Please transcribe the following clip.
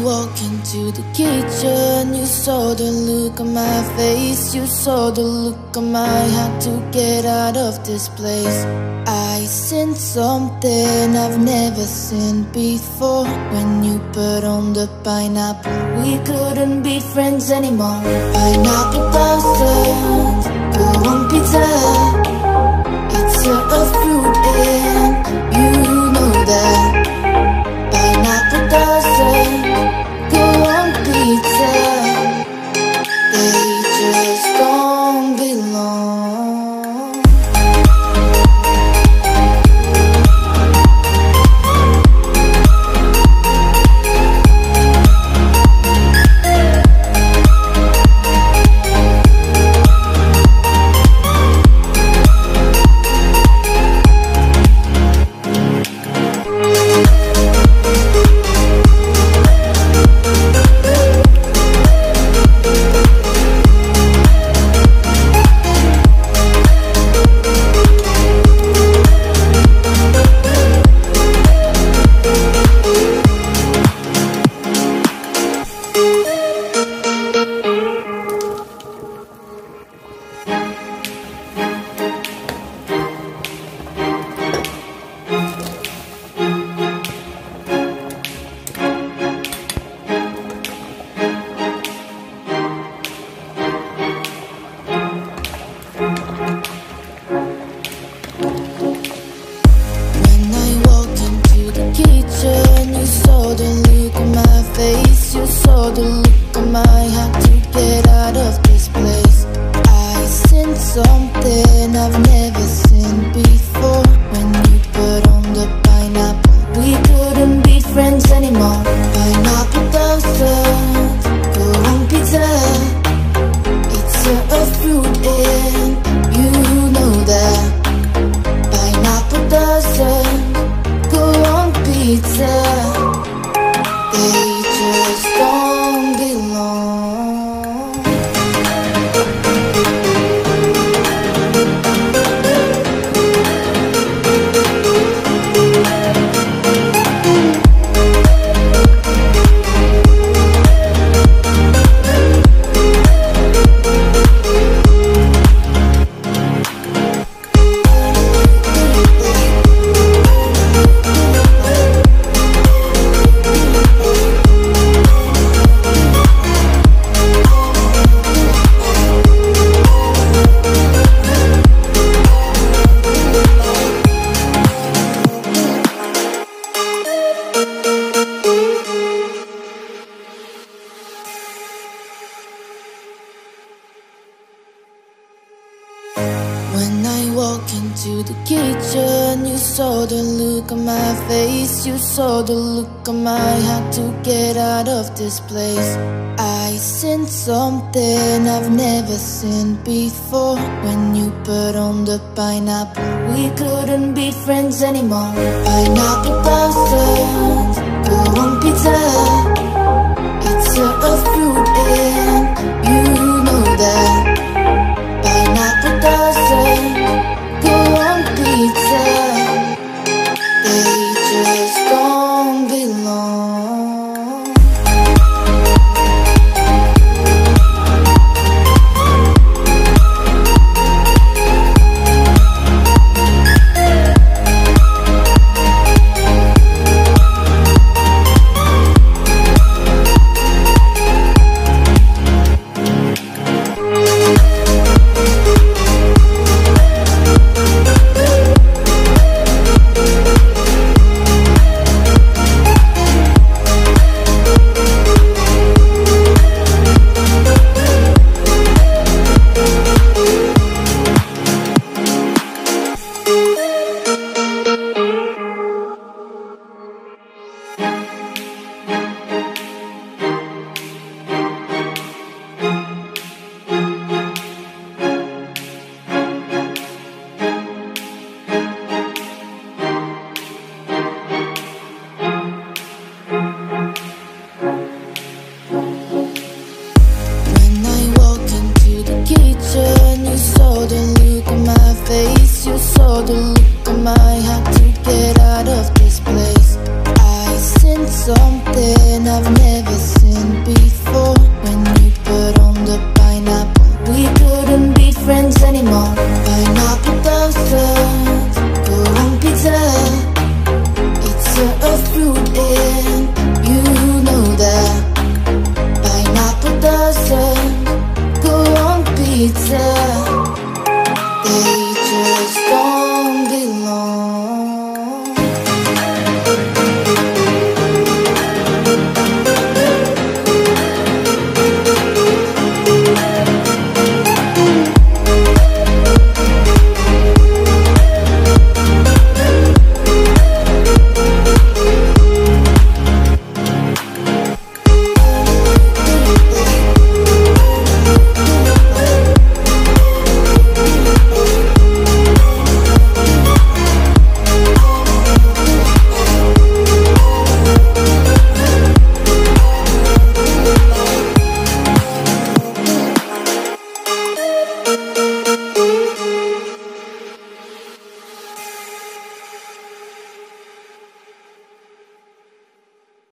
walk into the kitchen, you saw the look on my face, you saw the look on my heart to get out of this place. I sensed something I've never seen before. When you put on the pineapple, we couldn't be friends anymore. Pineapple doesn't go on pizza. It's a fruit and you know that. Pineapple doesn't go on pizza. They just don't belong. You saw the look on my face, you saw the look on my heart to get out of this place. I sensed something I've never seen before. When you put on the pineapple, we couldn't be friends anymore. Pineapple doesn't go on pizza. It's a fruit and you know that. Pineapple doesn't go on pizza. They just don't belong. When I walk into the kitchen, you saw the look on my face, you saw the look on my heart to get out of this place. I sensed something I've never seen before. When you put on the pineapple, we couldn't be friends anymore. Pineapple